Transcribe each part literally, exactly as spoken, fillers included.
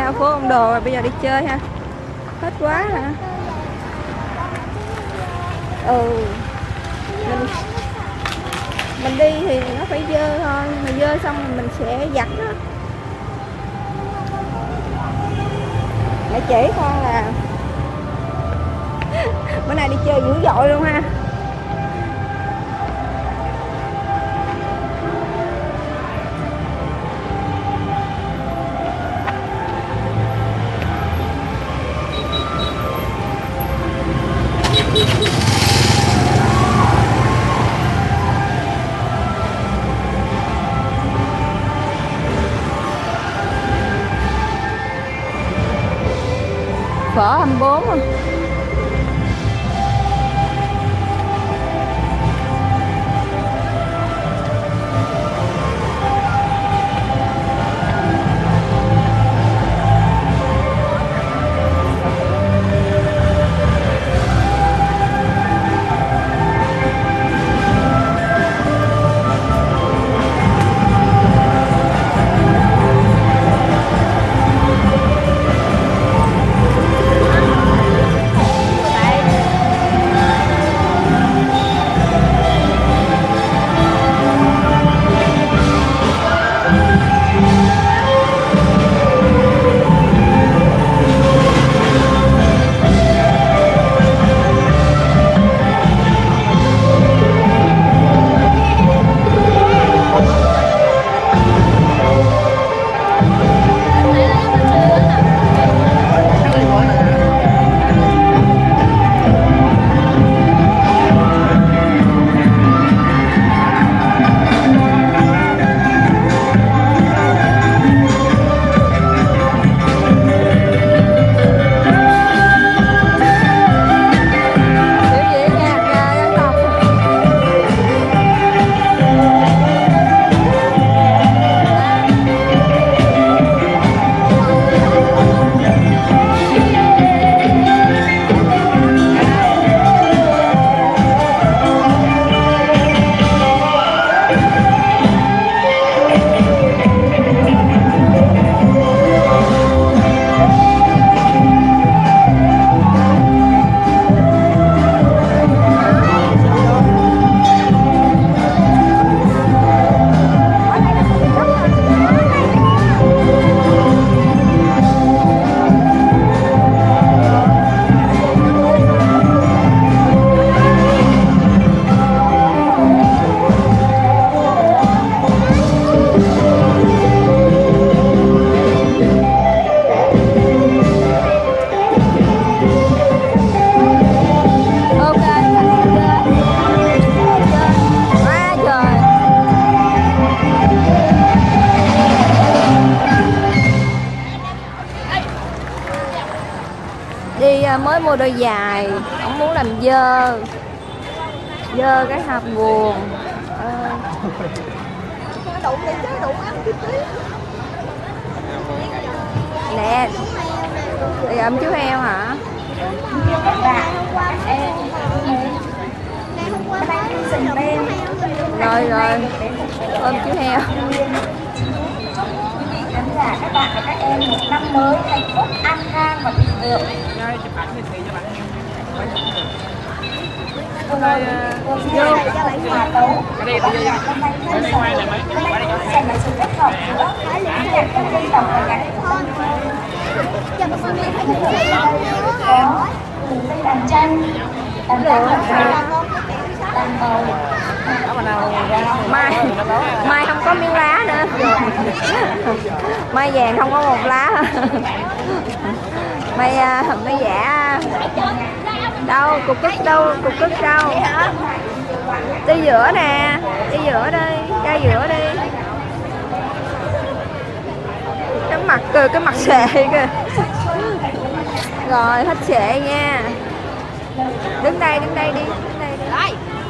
ra phố ông Đồ rồi, bây giờ đi chơi ha. Hết quá hả? Ừ. Mình mình đi thì nó phải dơ thôi, mà dơ xong rồi mình sẽ giặt nó. Mẹ chỉ con là bữa nay đi chơi dữ dội luôn ha. Phở hai mươi bốn không? Mới mua đôi giày, ông muốn làm dơ dơ cái hộp nguồn. À. Nè, thì ôm chú heo hả? Rồi rồi, ôm chú heo. Các bạn và các em một năm mới hạnh phúc, an khang và thịnh vượng. Vô hòa tấu. Hôm nay sẽ là sự kết hợp giữa nhạc các dân tộc và nhạc dân tộc. Có từ dây đàn tranh, đàn đàn đàn bầu. Mai mai không có miếng lá nữa. Mai vàng không có một lá. Mai mai giả đâu, cục cức đâu, cục cức đâu. Đi giữa nè, đi giữa đi, ra giữa đi. Cái mặt kìa, cái mặt xệ kìa. Rồi hết xệ nha. Đứng đây, đứng đây đi, đứng đây đi.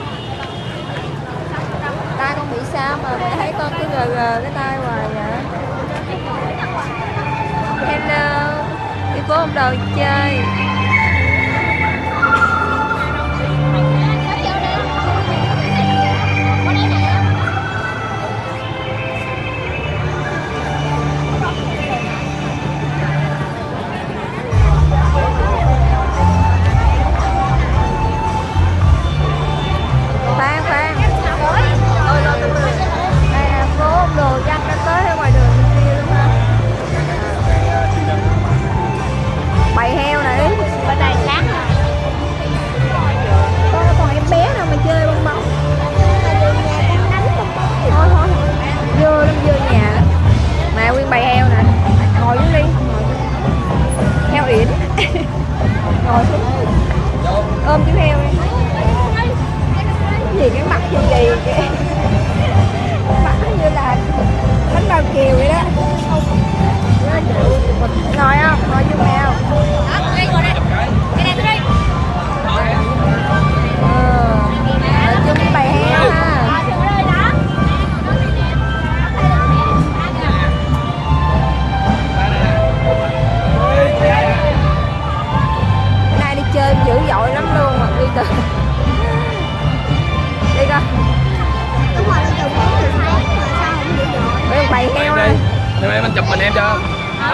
tay con bị sao mà mẹ thấy con cứ gờ gờ cái tay hoài vậy? Hello, đi phố ông Đồ chơi.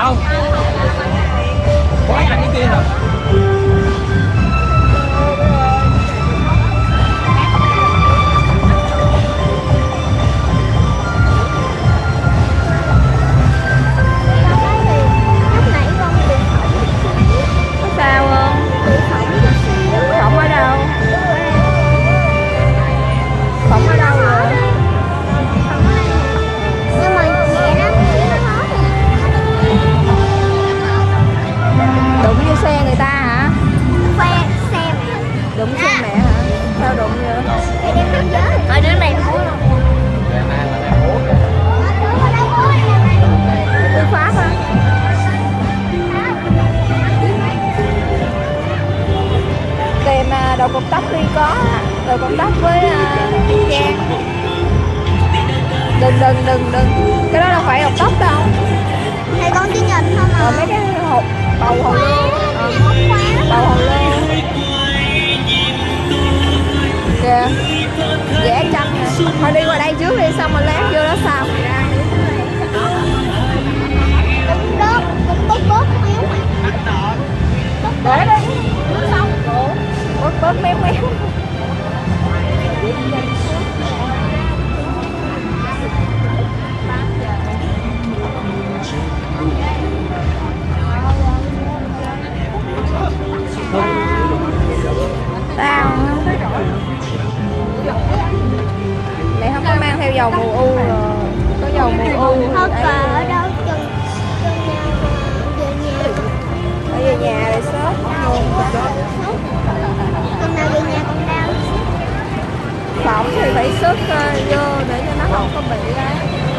Đâu? Có ai cái kia hả? Sao không? Khổng ở đâu? Khổng ở đâu rồi? Nhưng mà nhẹ lắm. Đụng vô xe người ta hả? Khoe xem. Đụng xe mẹ hả? Sao đụng vậy? Thì đem được nhớ. Ở đến này cuối luôn. Tư pháp hả? Kèm đầu cột tóc Huy có đầu cột tóc với uh, Trang. Đừng đừng đừng đừng cái đó đâu phải cột tóc đâu. Thì con chỉ nhìn không Rồi à. mấy cái hộp bầu hồng lô, bầu hồng lô kìa, vẽ tranh nè. Thôi đi qua đây trước đi, xong rồi lát vô đó sau. Đúng đó, đúng bớt bớt méo. Để đi xong bớt bớt méo méo. Tao mẹ không có mang theo dầu mù u rồi, có dầu mù u Thôi cờ ở đâu chừng chừng nhà về nhà. ở về nhà rồi sốt luôn. Con nào về nhà con đau. Phỏng thì phải sức vô để cho nó không có bị đấy.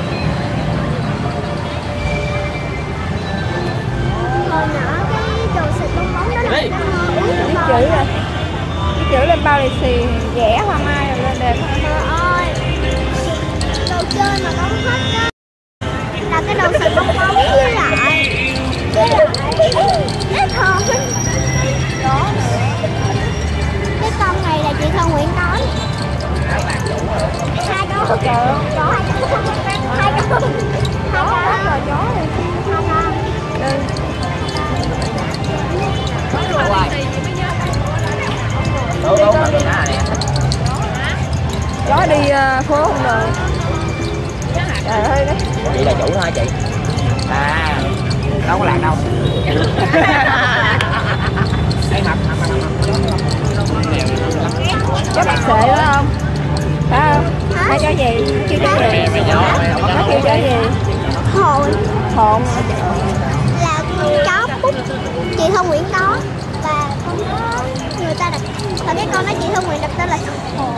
Hồi nhỏ cái đồ xịt bong bóng đó là Đi. Viết chữ rồi, viết chữ lên bao lì xì, vẽ hoa mai rồi lên đẹp. Trời ơi, đồ chơi mà con thích đó là cái đồ xịt bong bóng với lại với lại cái thơm đó. Cái con này là chị Thơ Nguyễn nói. Hai con Trời ơi, chó hai con hai con hai con rồi chó này. hai con. Đi. Đâu đâu mà người ta nè. Chó đi uh, phố không được. Trời ơi đấy. Chị là chủ hả chị? À, đâu có lạc đâu. Đây mặt mặt mặt Chó bạc xệ đó không? Phải không? Hai chó gì? Kêu chó gì? Nó kêu chó gì? Hồn Hồn. là con chó Bút chị Thơ Nguyễn có, và con đó người ta đặt, và cái con đó chị Thơ Nguyễn đặt tên là Hồn.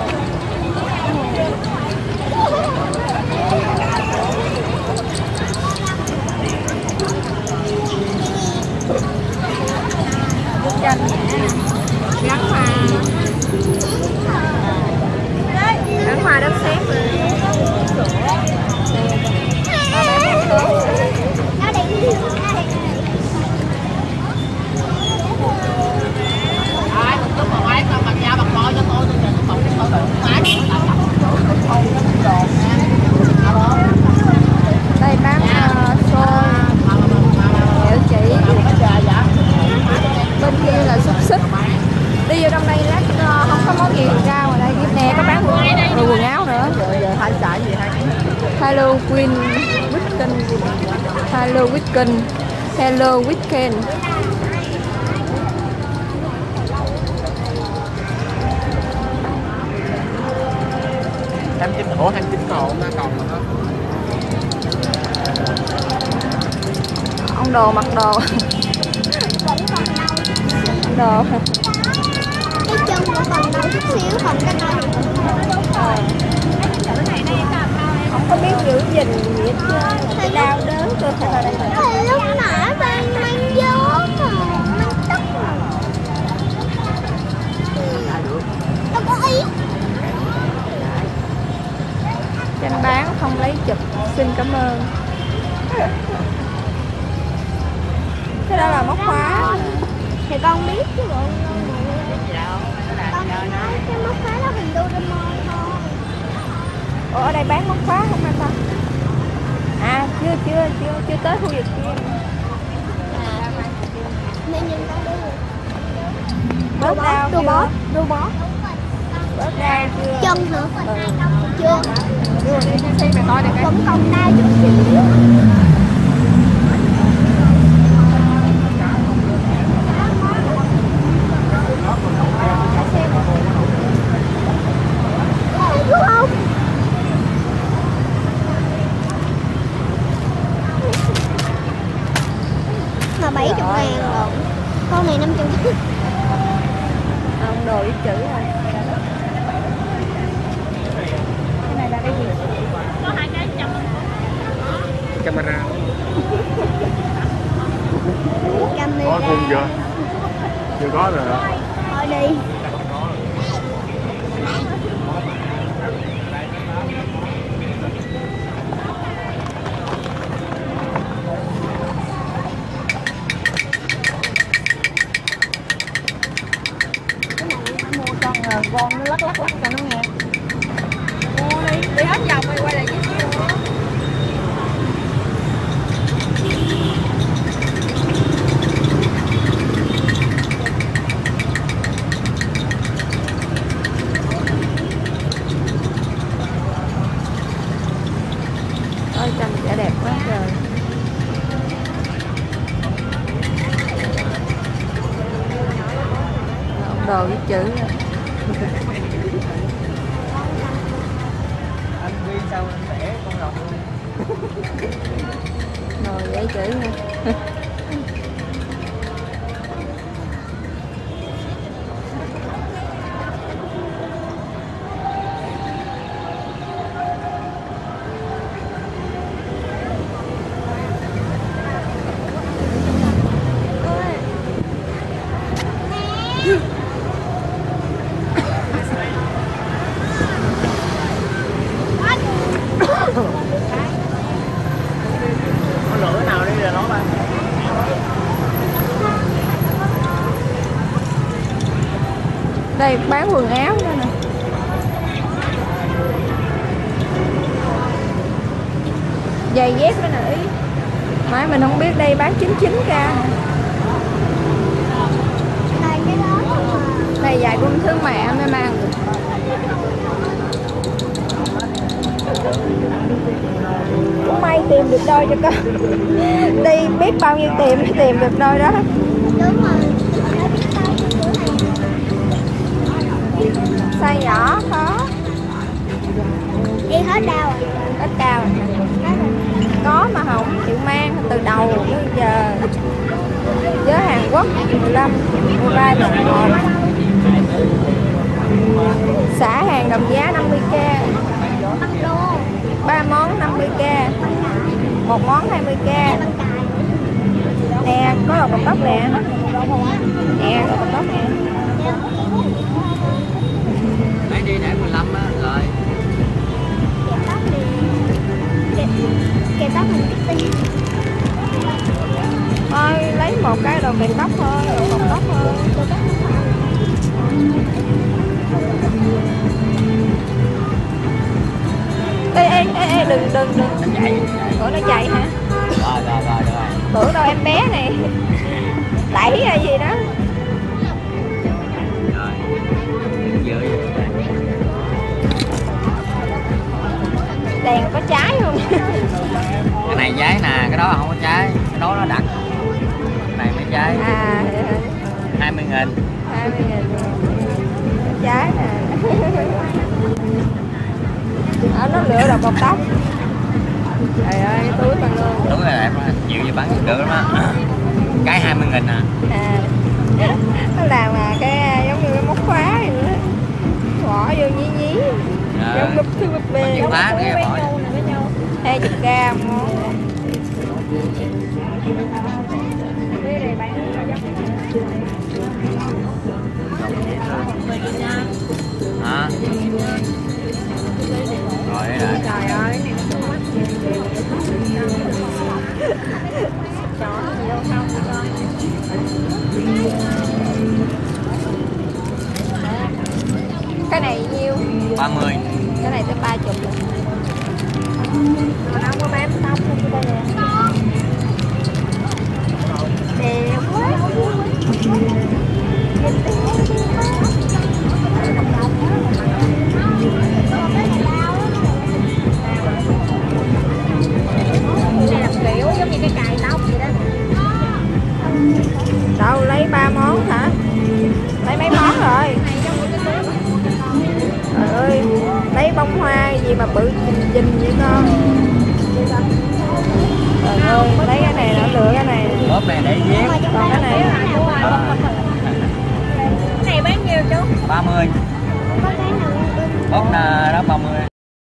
Tranh gắn hoa, gắn hoa đất sét rồi. Nó đây, nó đây. Đây bán uh, xôi, kẹo chỉ, bên kia là xúc xích. Đi vô trong đây lát uh, không có món gì ra ngoài đây. Nè có bán rồi quần áo nữa. hai xài gì hai Halloween weekend, Hello weekend, Hello weekend. hai mươi chín ủa hai mươi chín còn nó còn mà Ông đồ mặc đồ. Vẫn còn đau. Đồ. Cái chân vẫn còn đau chút xíu, còn cái tay Không có biết giữ gìn gì hết trơn, cái đau đớn cơ thể. thì lúc nãy đang mang gió mà mang tức mà đâu có ý. Tranh bán không lấy chụp, xin cảm ơn. Cái đó là móc khóa. Thì con biết chứ bộ. Con nói cái móc khóa đó hình Doraemon thôi. Ủa ở đây bán móc khóa không anh ta? À chưa chưa chưa chưa tới khu vực kia. đau chưa? Robot, robot. Bớt đau chưa? Chân hả? Ừ. Chưa. Đưa đi xem mày coi được cái. Vẫn còn đau chút xíu. Đúng không? Mà bảy mươi ngàn rồi. Con này năm trăm. Không, đồ viết chữ thôi. Cái này là cái gì? Có hai cái chậm. Camera. Camera. Có khung chưa? Chưa có rồi hả? Thôi đi. Mua con uh, con nó lắc lắc lắc cho nó nghe. Mua đi, đi hết vòng quay quay lại chút xíu nữa. Ôi trông trẻ đẹp quá trời. Ông đồ viết chữ nè. Anh đi sao anh vẽ con rồng luôn. Rồi giấy chữ nè. Có lửa nào đi rồi nó ba. Đây bán quần áo nữa nè. Giày dép nữa nè Ý. Mãi mình không biết đây bán chín mươi chín k. Đây cái đó. Đây giày của thương mẹ mới mang được. Cũng may tìm được đôi cho con. Đi biết bao nhiêu tìm mới tìm được đôi đó. Đúng rồi. Size nhỏ khó. Đi hết đau rồi. Ít cao rồi. Có mà không chịu mang từ đầu tới giờ. Với Hàn Quốc mười lăm, mười ba đồng một. Xả hàng đồng giá năm mươi k. ba món năm mươi k. Một món hai mươi k. Nè, có một cọng tóc nè. Nè, có cọng tóc nè. Lấy đi để mười lăm á, rồi. Kẹp tóc mình biết tin. Thôi lấy một cái đồ kẹp tóc thôi, đồ cọng tóc thôi. Ê ê ê ê đừng đừng đừng. Chạy. Bữa nó chạy hả? Rồi rồi rồi rồi. Bữa đâu em bé này. Đẩy hay gì đó. Rồi. Dưới. Đèn có trái không? Cái này trái nè, cái đó không có trái, cái đó nó đặc. Cái này mới trái. À hai mươi nghìn. hai mươi nghìn. Trái nè. Ở nó lựa đầu cọng tóc. Trời ơi, cái túi con luôn. Đúng rồi đẹp đó, chịu gì bán được lắm á. Cái hai mươi nghìn à. À. Nó làm mà cái giống như cái móc khóa vậy đó. Bỏ vô nhí nhí. Giống gấp thứ gấp bê. Chịu bán nghe bỏ. hai mươi k món. Hả? Rồi đấy đã. Trời ơi. Cái này nhiêu? ba mươi. Cái này tới ba mươi. Còn đâu có bán tóc không đây nè. Đẹp quá. Đâu lấy ba món hả? Lấy mấy món rồi? Trời ơi, lấy bông hoa gì mà bự trình trình vậy con. Trời ơi, lấy cái này nữa, lựa cái này. Bóp này để viết. Còn cái này Cái này bán nhiêu chú? ba mươi. Bóp là đó ba mươi.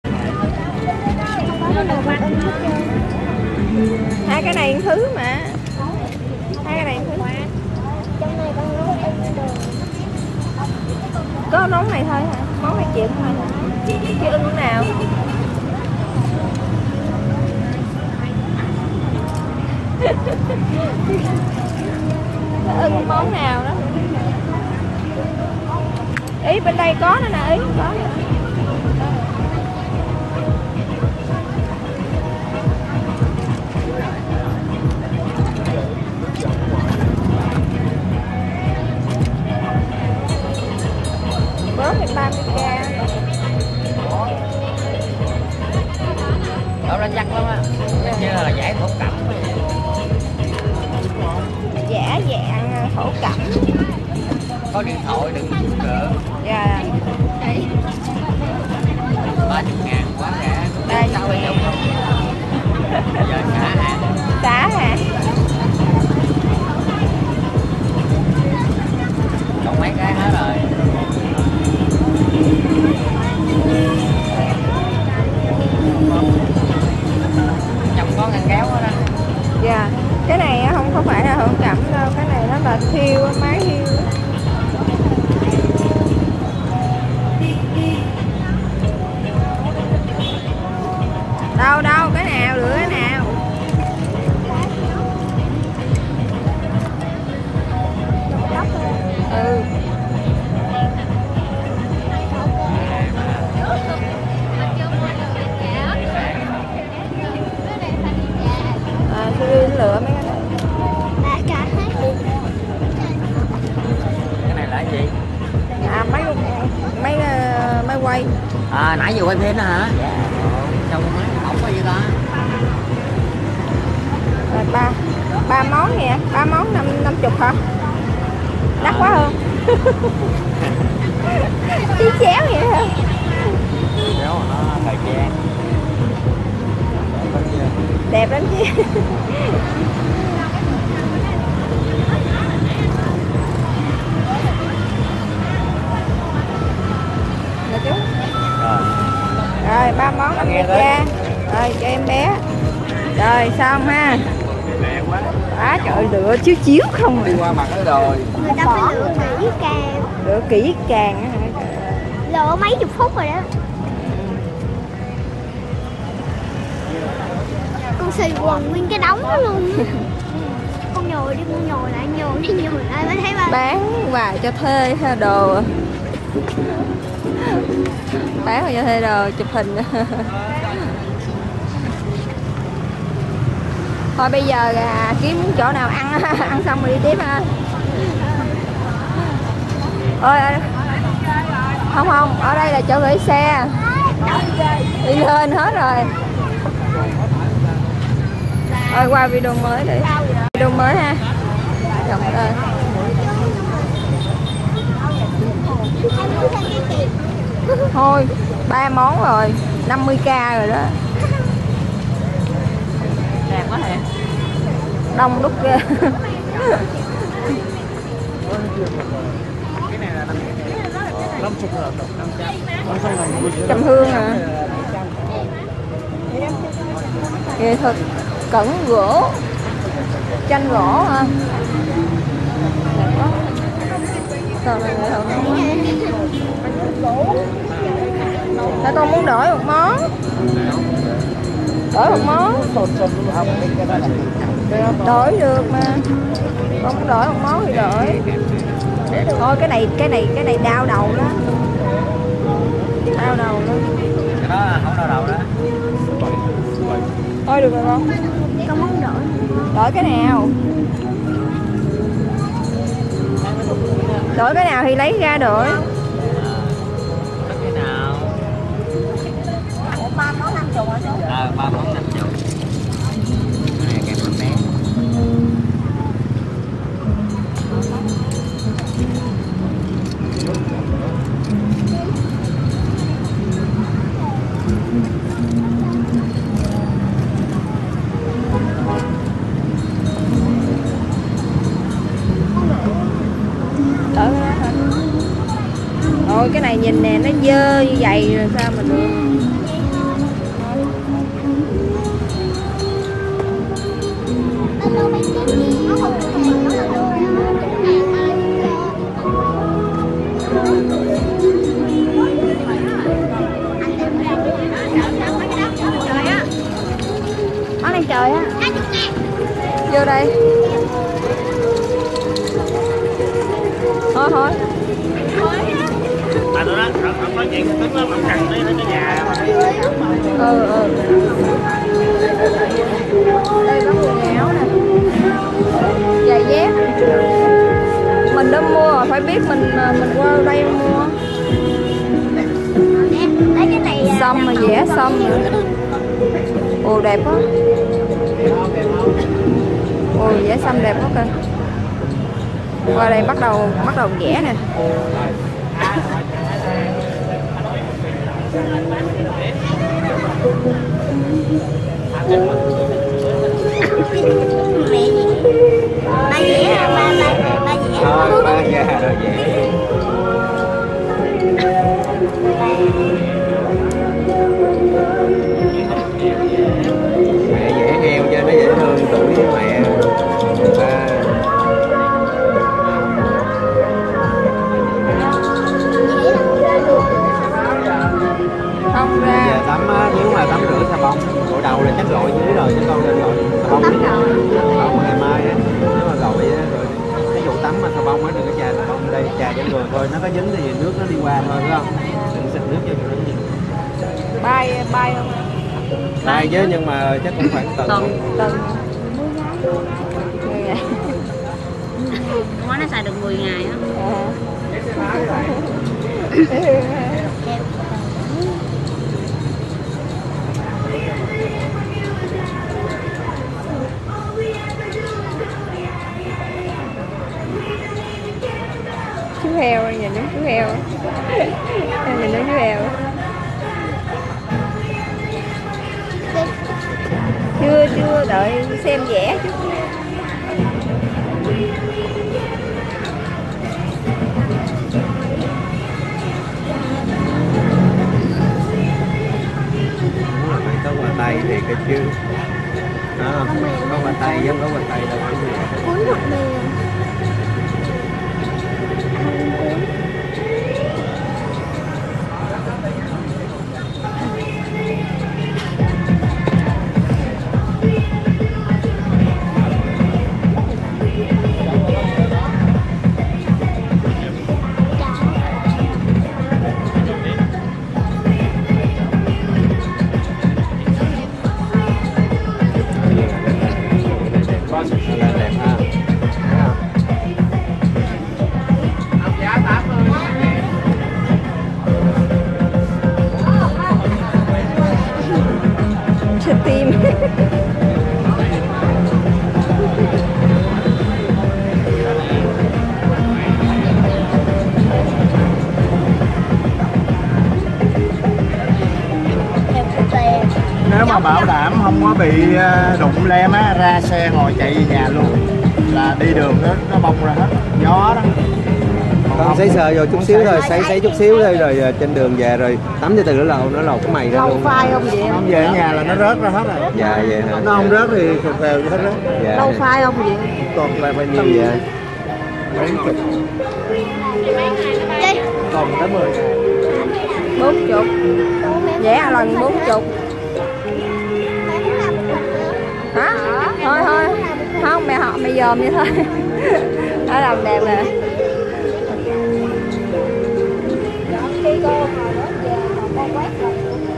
hai cái này thứ mà. Hai cái này thứ. Trong này con nấu in đồ. Có món này thôi hả? Món này chịu thôi hả? Chứ ưng nào? Nó ưng món nào đó. Ý bên đây có nữa nè, ý có. Bớt thì ba mươi k. Đó nó chắc lắm á. Như là giải thổ cẩm. Giả dạng thổ cẩm. Có điện thoại đừng được. Dạ. ba mươi ngàn quá rẻ. Đây Sao bây giờ không? Giờ xả hàng. Xả hả? Còn mấy cái hết rồi. Chồng có ngăn kéo hết đó. Dạ. Cái này không không phải là thổ cẩm đâu, cái này nó là thiêu, máy thiêu. Đâu đâu, cái nào lựa cái nào? Ừ. À, tôi đi lựa mấy cái này. Đã cả hết. Cái này là cái gì? À mấy mấy uh, máy quay. À nãy giờ quay phim đó hả? Dạ. Sao máy không có gì ta? Rồi ba ba món nè, ba món năm năm chục hả? Đắt quá hơn. Chí chéo vậy hả? Chéo nó thời trang. Đẹp lắm chứ. Rồi chú. Rồi. Rồi ba món năm mươi k. Rồi cho em bé. Rồi xong ha. Á trời lựa chiếu chiếu không Đi qua mặt cái rồi. Người ta phải lựa kỹ càng. Lựa kỹ càng. Lựa mấy chục phút rồi đó. Con xì quần nguyên cái đống đó luôn. Con nhồi đi, con nhồi lại, nhồi đi, nhồi lại mới thấy ba. Bán vài cho thuê theo đồ. Bán vài cho thuê đồ chụp hình. Thôi bây giờ à, kiếm chỗ nào ăn ăn xong rồi đi tiếp ha. Ôi không không, ở đây là chỗ gửi xe. Đi lên hết rồi. Ôi qua video mới đi. Video mới ha. Chồng ơi. Thôi ba món rồi, năm mươi k rồi đó. Đẹp quá hả? Đông đúc ghê. Cái này là năm mươi ngàn, năm trăm. Trầm hương hả? Nghệ thuật cẩn gỗ, tranh gỗ hả? Đẹp quá. Còn là nghệ thuật Tại con muốn đổi một món. Đổi một món. Đổi được mà. Con muốn đổi một món thì đổi. Thôi cái này cái này cái này đau đầu đó. Đau đầu đó. Cái đó không đau đầu đó. Thôi được rồi con. Con muốn đổi. Đổi cái nào? Đổi cái nào thì lấy ra đổi. Cái nào? ba món năm chục hả chú? Ờ, ba món năm chục. Cái này kèm con bé. Thôi cái này nhìn nè, nó dơ như vậy rồi sao mà được. Ở đây trời á. Vô đây. Thôi thôi. À tụi nó, nó nói chuyện tức nó làm cằn đi tới nhà. Ừ ừ. Đây có quần áo nè. Giày dép. Mình đã mua rồi, phải biết mình mình qua đây mua. Lấy cái này Xăm mà vẽ xăm nữa. Ồ đẹp quá. Ồ vẽ xăm đẹp quá kìa. Qua đây bắt đầu bắt đầu vẽ nè. mẹ gì? Ba vẽ hả? Ba ba ba vẽ. Thôi ba già rồi vậy. Mẹ dễ heo cho nó dễ thương tuổi với mẹ. Ba. Không ra. Giờ tắm á, nếu mà tắm rửa xà bông gội đầu là chắc gội dưới rồi chứ con nên gội xà bông Tắm rồi. không ngày mai á, nếu mà gội á rồi ví dụ tắm mà xà bông á đừng có chà xà bông đây, chà trên người thôi, nó có dính thì nước nó đi qua thôi, phải không? Đừng xịt nước vô cho nó nhiều. Bay bay không? Bay chứ nhưng mà chắc cũng khoảng tuần. Tuần tuần. Mười ngày. Nó nó xài được mười ngày á. Chú heo, nhìn giống chú heo. Nhìn giống chú heo. Chưa chưa đợi xem vẽ chút. Phải có quà tay thì cái chứ. Đó, có quà tay giống có quà tay đâu cái gì. Cuốn hộp mì. Là đẹp ha. Chưa tim. Nếu mà bảo đảm không có bị đụng lem á, ra xe ngồi chạy về nhà luôn là đi đường nó nó bong ra hết gió đó. Con sấy sờ vô chút xíu thôi, sấy sấy chút xíu thôi rồi trên đường về rồi tắm cho từ nó lầu nó lầu cái mày ra luôn. Lâu phai không vậy? Không về ở nhà là nó rớt ra hết rồi. Dạ vậy hả? Nó không rớt thì phèo phèo hết rớt. Dạ. Lâu phai không vậy? Còn là bao nhiêu vậy? Mấy chục. Còn tới mười ngày. Bốn chục. Vẽ lần bốn chục. Hả? Thôi thôi. Không mẹ họ mẹ dòm vậy thôi. Nó làm đẹp nè. Khi cô hồi đó về còn con quét rồi.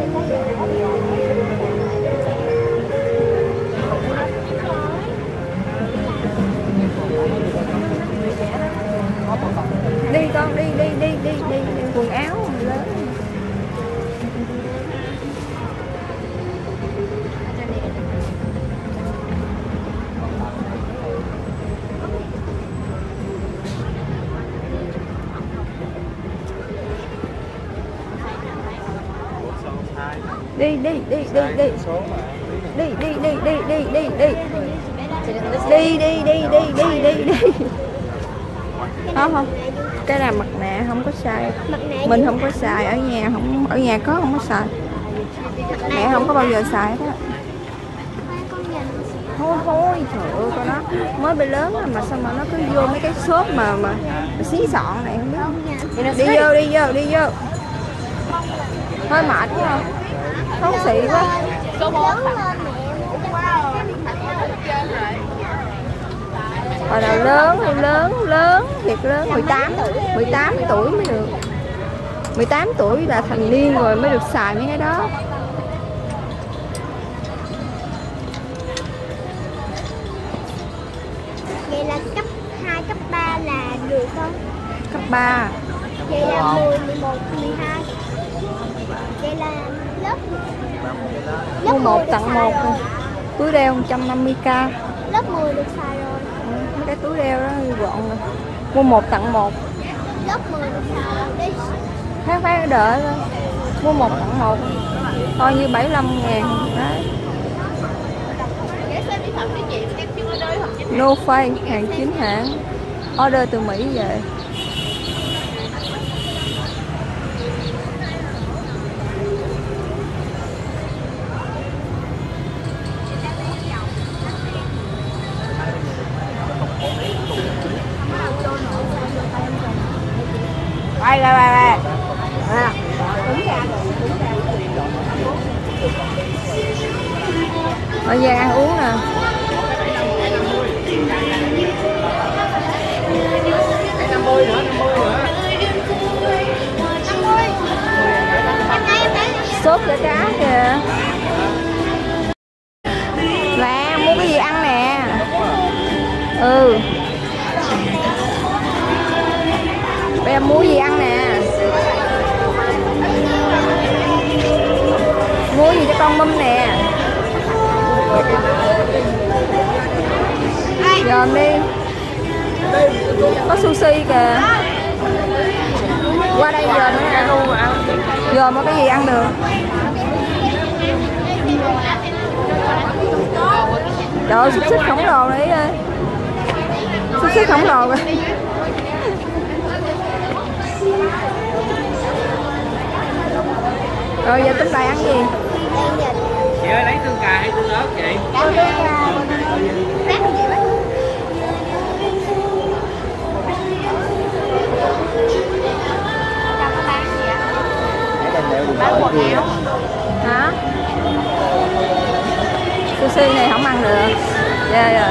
Đi con đi đi đi đi đi, đi. Quần áo lớn. Đi đi đi đi đi. Đi đi đi đi đi đi đi. Đi đi đi đi đi đi đi đi. Không không. Cái là mặt nạ không có xài. Mặt nạ Mình gì? không có xài, ở nhà không, ở nhà có không có xài. Mẹ không có bao giờ xài hết á. Hai con nhìn. Thôi thôi, trời ơi con nó mới bị lớn rồi mà sao mà nó cứ vô mấy cái shop mà mà, mà xí xọn này không biết. Không nha. Đi vô, đi vô, đi vô. Hơi mệt quá không? Không xị quá. Lớn lên mẹ. Rồi nào lớn hay lớn, lớn, thiệt lớn, mười tám, mười tám tuổi mới được. mười tám tuổi là thành niên rồi mới được xài mấy cái đó. Vậy là cấp hai, cấp ba là được không? Cấp ba. Vậy là mười, mười một, mười hai. Vậy là lớp lớp Mua một mười được tặng xài một rồi. thôi. Túi đeo một trăm năm mươi k. Lớp mười được xài rồi. Mấy cái túi đeo đó gọn rồi. Mua một tặng một. Lớp mười được xài rồi. Đi. Phát phát đợi thôi. Mua một tặng một. Coi như bảy mươi lăm ngàn. Đấy. No Face, hàng chính hãng. Order từ Mỹ về. Đây đây đây đây. À. Ở gian ăn uống nè. năm mươi nữa, năm mươi nữa. Sốt chả cá kìa. Là mua cái gì ăn nè. Ừ. Bây giờ mua gì ăn nè. Mua gì cho con mâm nè. Dòm đi. Có sushi kìa. Qua đây dòm nữa nè. Dòm có cái gì ăn được. Trời ơi, xúc xích khổng lồ đấy ơi. Xúc xích khổng lồ kìa. Rồi giờ tính lại ăn gì? Chị ơi lấy tương cà hay tương ớt chị? Bán quần áo. Hả? Sushi này không ăn được. Ghê rồi.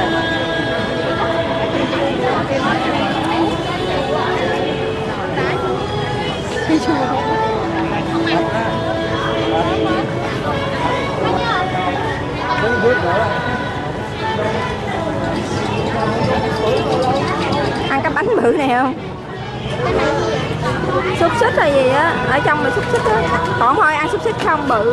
Ăn cái bánh bự này không? Xúc xích hay gì á, ở trong là xúc xích á. Còn thôi ăn xúc xích không bự.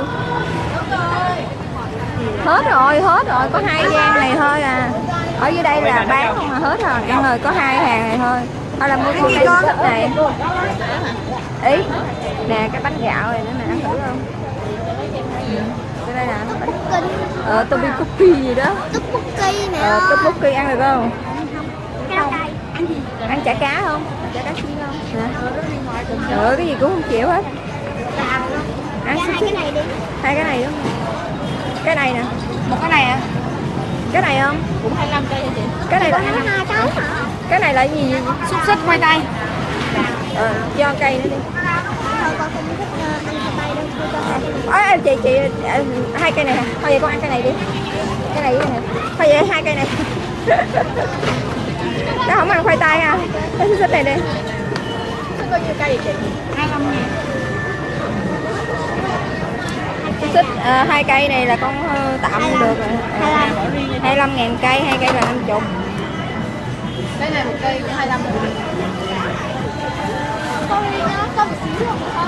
Hết rồi, hết rồi, có hai gian này thôi à. Ở dưới đây là bán không mà hết rồi, ăn rồi có hai hàng này thôi. Thôi là mua cái xúc xích này. Ý, nè cái bánh gạo này nữa nè, ăn thử không? Cái đây nè, bánh ờ topi cookie gì đó. Tteokbokki nè. Ờ tteokbokki ăn được không? Không. Ăn gì? Ăn chả cá không? Chả cá chiên không? Nè. Trời ơi, cái gì cũng không chịu hết. Ăn hai cái này đi. Hai cái này đúng không? Cái này nè. Một cái này à? Cái này không? Cũng hai mươi lăm cây hả chị? Cái này là hai cái hả? cái này là gì? Xúc xích khoai tây. Ờ, cho cây nữa đi. Thôi con không thích uh, ăn khoai tây đâu, tôi cho hai cái này. Ôi chị chị hai cây này hả? Thôi vậy con ăn cây này đi. Cái này nè. Thôi vậy hai cây này. Nó không ăn khoai tây ha. Cái xúc xích này đi. Bao nhiêu cây vậy chị? hai mươi lăm ngàn. Xúc xích à, hai cây này là con tạm được rồi. hai mươi lăm ngàn cây, hai cây là năm mươi. Cái này một cây hai mươi lăm. Con đi nó có một xíu không con?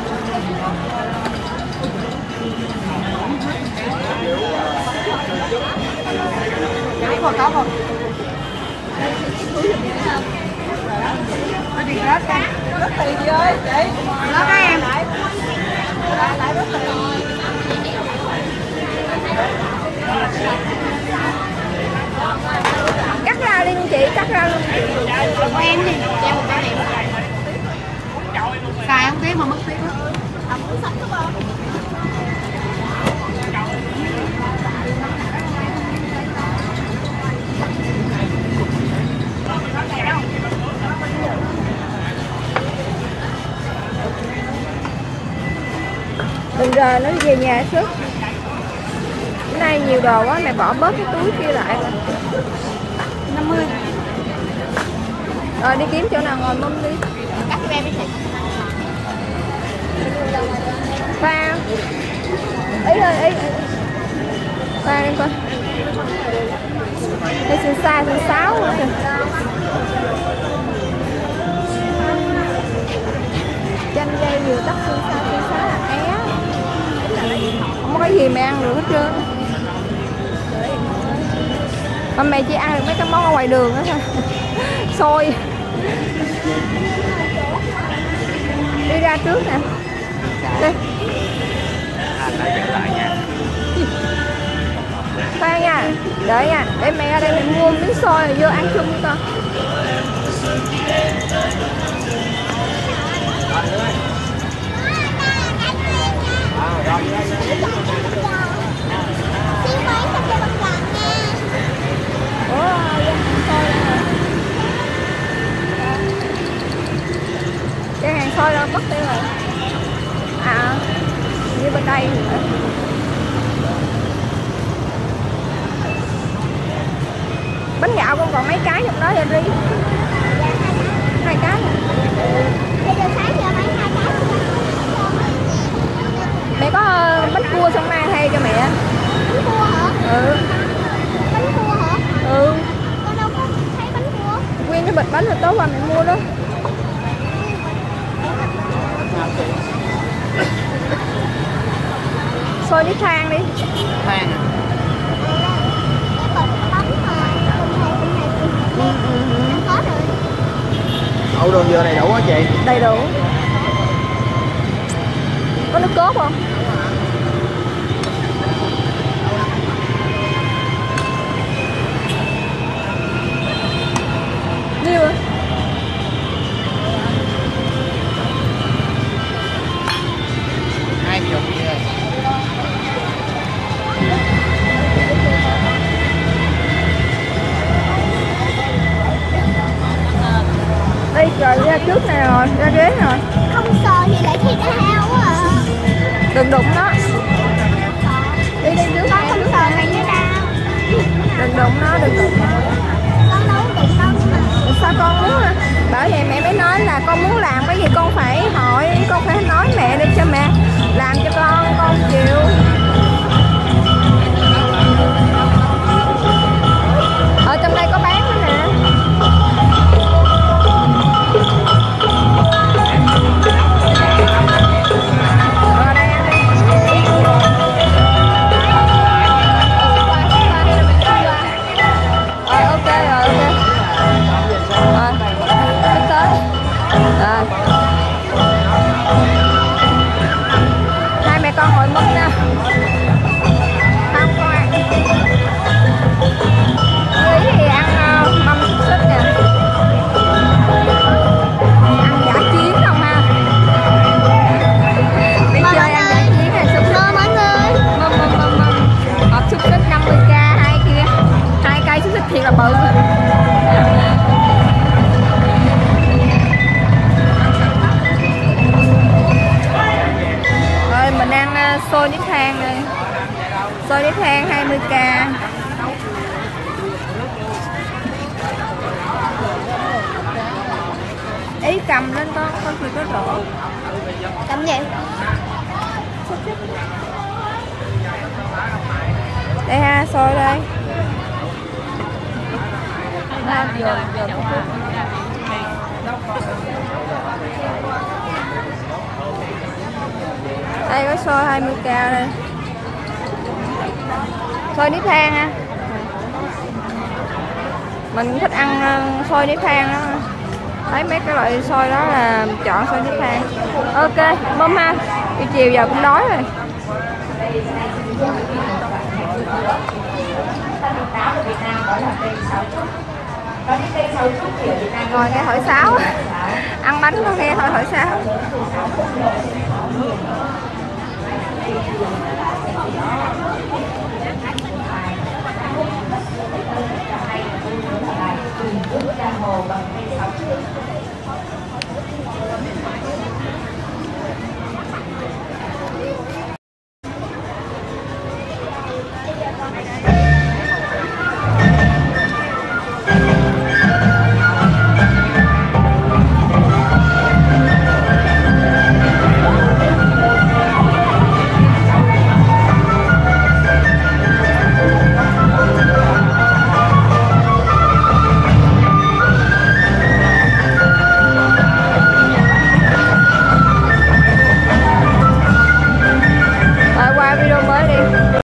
Cái còn có không? Nó đi rớt cái. Rớt tiền chị ơi, chị. Rớt cái em. Lại lại rớt tiền. Cắt ra đi chị, cắt ra luôn. Của em đi, cho một cái này. mà mất tiền á. Đừng rời nó về nhà trước. Hôm nay nhiều đồ quá, mẹ bỏ bớt cái túi kia lại. năm mươi. Rồi đi kiếm chỗ nào ngồi mâm đi. Pha. Ý ơi, ý. Pha đi coi. Đây xin xa, xin sáu nữa kìa. Chanh dây nhiều tắt xin xa, xin sáu là é. Không có cái gì mẹ ăn được hết trơn. Mà mẹ chỉ ăn được mấy cái món ở ngoài đường đó thôi. Xôi. Đi ra trước nè. Đi. Khoan nha, đợi nha, để mẹ ở đây mẹ mua miếng xôi rồi vô ăn chung với con. Cái hàng xôi đâu mất tiêu rồi. À, như bên đây nữa. Bánh gạo con còn mấy cái trong đó vậy đi. Hai cái. Mẹ có bánh cua xong mang thay cho mẹ. Bánh cua hả? Ừ. Bánh cua hả? Ừ. Con đâu có thấy bánh cua. Nguyên cái bịch bánh rồi tối qua mẹ mua đó. Xôi đi than đi. Than à? Có rồi. Ổ đường dừa đầy đủ hả chị? Đầy đủ. Có nước cốt không? Nhiêu à? Hai chục vậy. Đây rồi ra trước này rồi, ra ghế rồi. Không sờ thì lại thịt heo quá à. Đừng đụng nó. Đi đi trước Con không sờ mày nó đau. Đừng đụng nó, đừng đụng nó. Con đâu có đụng đâu mà. Sao con muốn à? Bởi vậy mẹ mới nói là con muốn làm cái gì con phải hỏi, con phải nói mẹ đi cho mẹ làm cho con, con chịu. Ở trong đây có bán nữa nè. Ở đây ăn đi. Rồi ok rồi ok. Rồi. Tới tới. Rồi. Hai mẹ con ngồi mâm nha. Không con ăn. Ý thì ăn uh, mâm xúc xích nè. Ăn giả chiến không ha? Đi chơi ăn giả chiến này xúc xích. Mọi người. Mâm mâm mâm mâm. Hộp xúc xích năm mươi k hai kia. Hai cây xúc xích thiệt là bự. Rồi mình ăn uh, xôi nếp than đây. Xôi nếp than hai mươi k. Ý cầm lên con, con chỉ có rổ. Cầm gì? Đây ha, xôi đây. Đây có xôi hai mươi k đây. Xôi nếp than ha. Mình thích ăn xôi nếp than đó. Thấy mấy cái loại xôi đó là chọn xôi nếp than. Ok, mâm ha. Đi chiều giờ cũng đói rồi. Ngồi nghe hỏi sáo. Ăn bánh có nghe thôi hỏi sao.